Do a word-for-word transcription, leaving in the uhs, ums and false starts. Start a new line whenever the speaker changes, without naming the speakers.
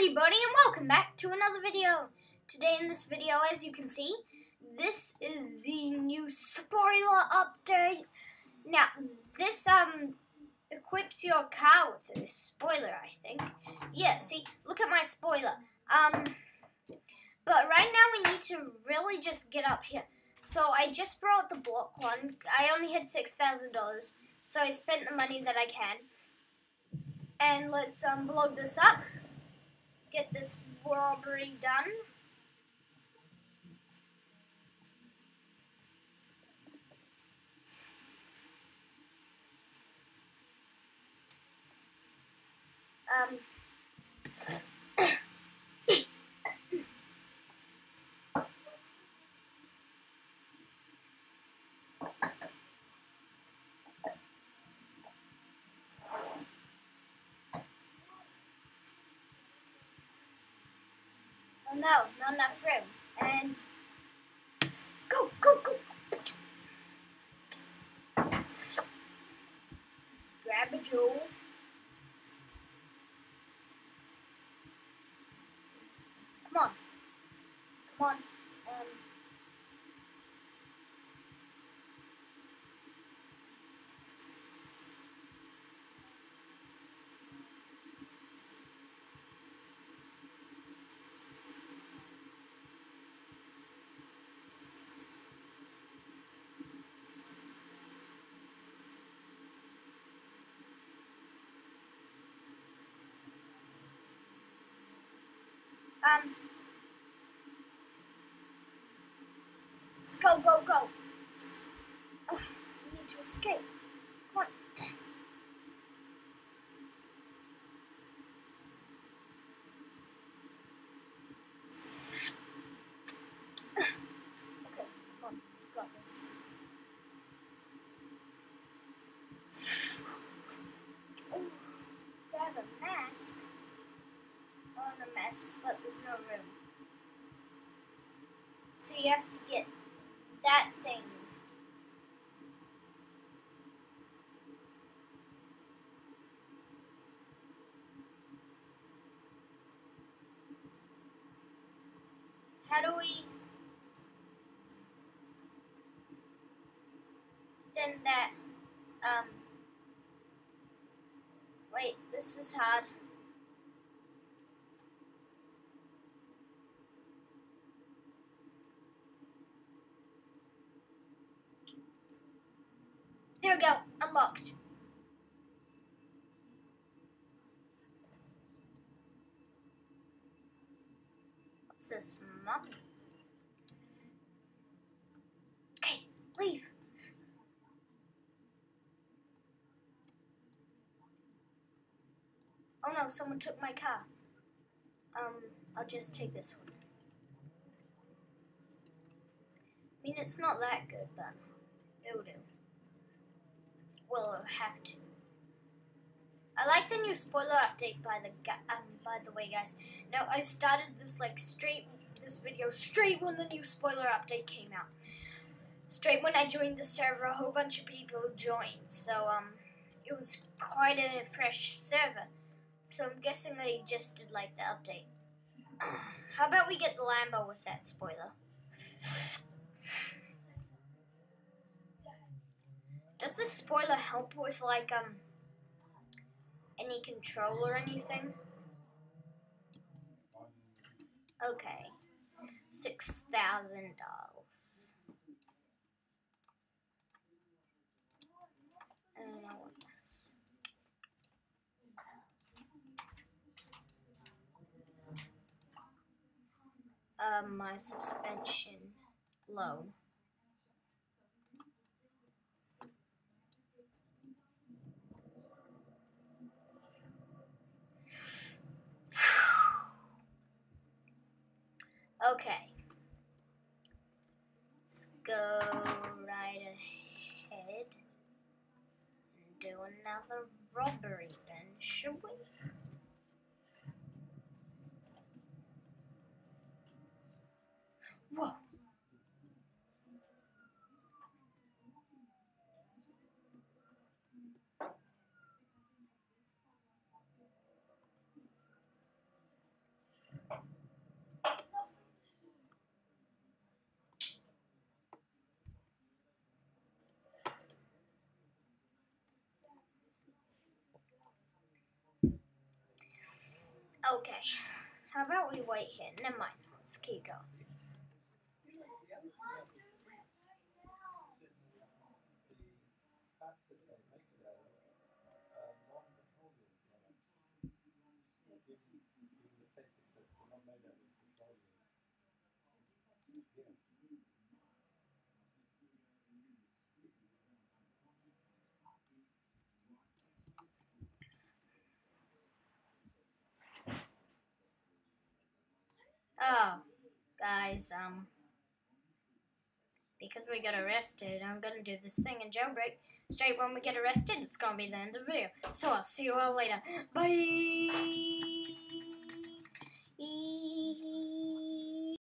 everybody, and welcome back to another video. Today in this video, as you can see, this is the new spoiler update. Now, this um equips your car with this spoiler, I think. Yeah, see, look at my spoiler. Um, but right now we need to really just get up here. So I just brought the block one. I only had six thousand dollars, so I spent the money that I can. And let's um blow this up. Get this robbery done. Um, oh no, not enough room. And go, go, go. Grab a jewel. Come on. Come on. Um, um, let's go, go, go. Ugh, we need to escape. Come on. Okay, come on. We got this. Oh, grab a mask. Oh, a mask, but there's no room. So you have to get that thing. How do we then that um wait, this is hard. There we go, unlocked. What's this, Mom? Okay, leave. Oh no, someone took my car. Um, I'll just take this one. I mean, it's not that good, but it'll do. We'll have to. I like the new spoiler update, by the um, by the way, guys. Now, I started this like straight this video straight when the new spoiler update came out. Straight when I joined the server, a whole bunch of people joined, so um, it was quite a fresh server. So I'm guessing they just did like the update. How about we get the Lambo with that spoiler? Does this spoiler help with like um any control or anything? Okay, six thousand dollars. And I want this. Um, my suspension low. Okay, let's go right ahead and do another robbery then, shall we? Whoa. Okay. How about we wait here? Never mind. Let's keep going. Oh, guys, um, because we got arrested, I'm gonna do this thing in jailbreak. Straight when we get arrested, it's gonna be the end of the video. So I'll see you all later. Bye!